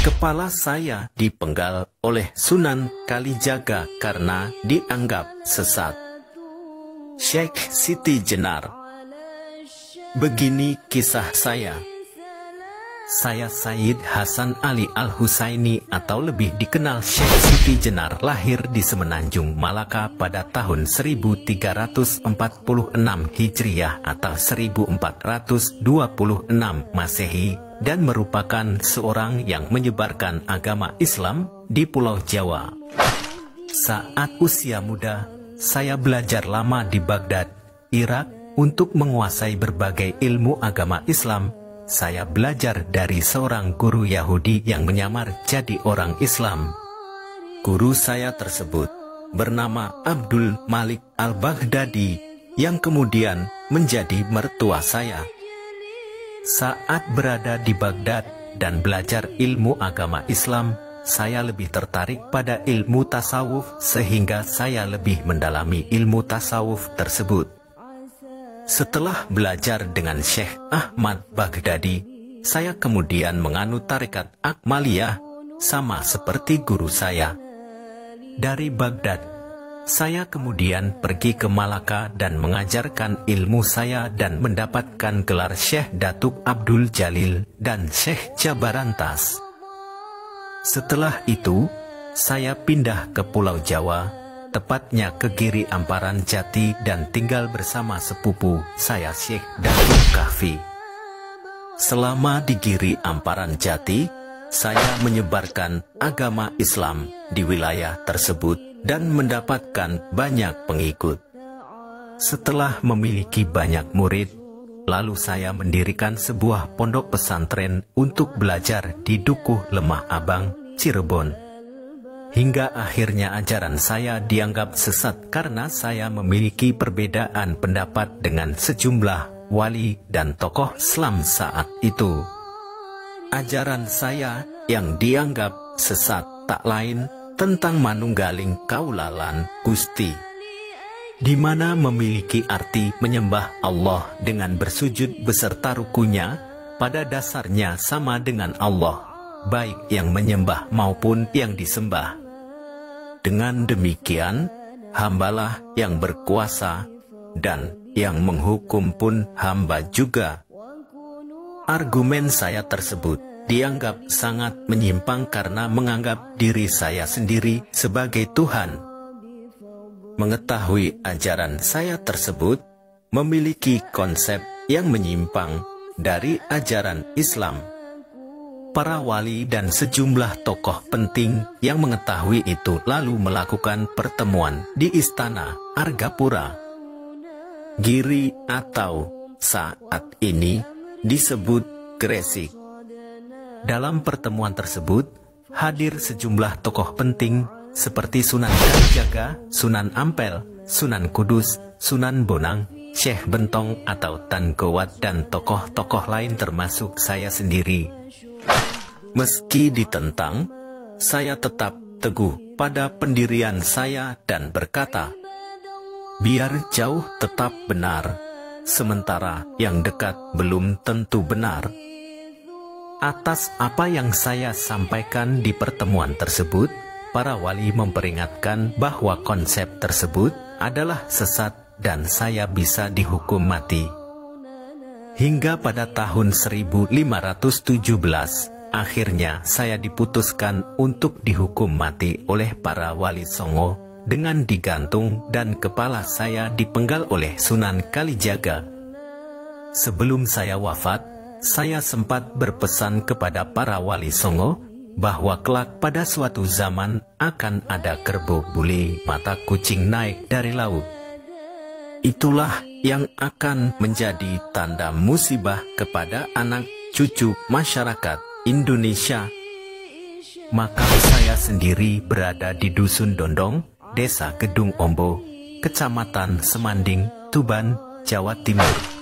Kepala saya dipenggal oleh Sunan Kalijaga karena dianggap sesat. Syekh Siti Jenar. Begini kisah saya. Saya Sayyid Hasan Ali Al-Husaini atau lebih dikenal Syekh Siti Jenar lahir di Semenanjung, Malaka pada tahun 1346 Hijriah atau 1426 Masehi dan merupakan seorang yang menyebarkan agama Islam di Pulau Jawa. Saat usia muda, saya belajar lama di Baghdad, Irak untuk menguasai berbagai ilmu agama Islam. Saya belajar dari seorang guru Yahudi yang menyamar jadi orang Islam. Guru saya tersebut bernama Abdul Malik Al-Baghdadi yang kemudian menjadi mertua saya. Saat berada di Baghdad dan belajar ilmu agama Islam, saya lebih tertarik pada ilmu tasawuf sehingga saya lebih mendalami ilmu tasawuf tersebut. Setelah belajar dengan Syekh Ahmad Baghdadi, saya kemudian menganut tarekat Akmaliyah sama seperti guru saya. Dari Baghdad, saya kemudian pergi ke Malaka dan mengajarkan ilmu saya dan mendapatkan gelar Syekh Datuk Abdul Jalil dan Syekh Jabarantas. Setelah itu, saya pindah ke Pulau Jawa, tepatnya ke Giri Amparan Jati dan tinggal bersama sepupu saya Syekh Datuk Kahfi. Selama di Giri Amparan Jati, saya menyebarkan agama Islam di wilayah tersebut dan mendapatkan banyak pengikut. Setelah memiliki banyak murid, lalu saya mendirikan sebuah pondok pesantren untuk belajar di Dukuh Lemah Abang, Cirebon. Hingga akhirnya ajaran saya dianggap sesat karena saya memiliki perbedaan pendapat dengan sejumlah wali dan tokoh Islam saat itu. Ajaran saya yang dianggap sesat tak lain tentang Manunggaling Kaulalan Gusti, di mana memiliki arti menyembah Allah dengan bersujud beserta rukunya, pada dasarnya sama dengan Allah, baik yang menyembah maupun yang disembah. Dengan demikian, hambalah yang berkuasa dan yang menghukum pun hamba juga. Argumen saya tersebut dianggap sangat menyimpang karena menganggap diri saya sendiri sebagai Tuhan. Mengetahui ajaran saya tersebut memiliki konsep yang menyimpang dari ajaran Islam. Para wali dan sejumlah tokoh penting yang mengetahui itu lalu melakukan pertemuan di Istana Argapura, Giri atau saat ini disebut Gresik. Dalam pertemuan tersebut hadir sejumlah tokoh penting seperti Sunan Kalijaga, Sunan Ampel, Sunan Kudus, Sunan Bonang, Syekh Bentong atau Tan Gowat dan tokoh-tokoh lain termasuk saya sendiri. Meski ditentang, saya tetap teguh pada pendirian saya dan berkata, biar jauh tetap benar, sementara yang dekat belum tentu benar. Atas apa yang saya sampaikan di pertemuan tersebut, para wali memperingatkan bahwa konsep tersebut adalah sesat dan saya bisa dihukum mati. Hingga pada tahun 1517, akhirnya saya diputuskan untuk dihukum mati oleh para wali Songo dengan digantung dan kepala saya dipenggal oleh Sunan Kalijaga. Sebelum saya wafat, saya sempat berpesan kepada para wali Songo bahwa kelak pada suatu zaman akan ada kerbau buli mata kucing naik dari laut. Itulah yang akan menjadi tanda musibah kepada anak cucu masyarakat Indonesia. Maka saya sendiri berada di Dusun Dondong, Desa Gedung Ombo, Kecamatan Semanding, Tuban, Jawa Timur.